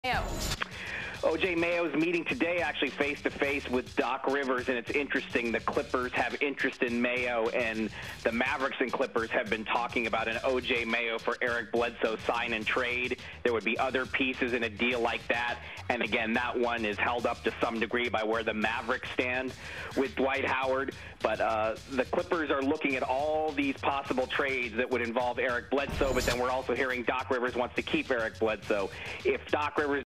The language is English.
Mayo. O.J. Mayo's meeting today actually face-to-face with Doc Rivers, and it's interesting. The Clippers have interest in Mayo, and the Mavericks and Clippers have been talking about an O.J. Mayo for Eric Bledsoe sign and trade. There would be other pieces in a deal like that, and again, that one is held up to some degree by where the Mavericks stand with Dwight Howard, but the Clippers are looking at all these possible trades that would involve Eric Bledsoe, but then we're also hearing Doc Rivers wants to keep Eric Bledsoe. If Doc Rivers